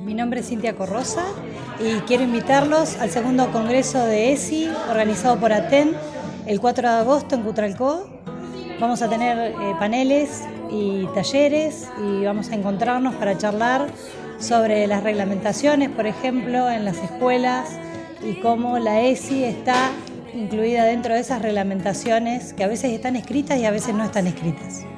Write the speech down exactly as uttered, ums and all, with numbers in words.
Mi nombre es Cintia Corrosa y quiero invitarlos al segundo congreso de E S I organizado por ATEN el cuatro de agosto en Cutralcó. Vamos a tener eh, paneles y talleres y vamos a encontrarnos para charlar sobre las reglamentaciones, por ejemplo, en las escuelas y cómo la E S I está incluida dentro de esas reglamentaciones que a veces están escritas y a veces no están escritas.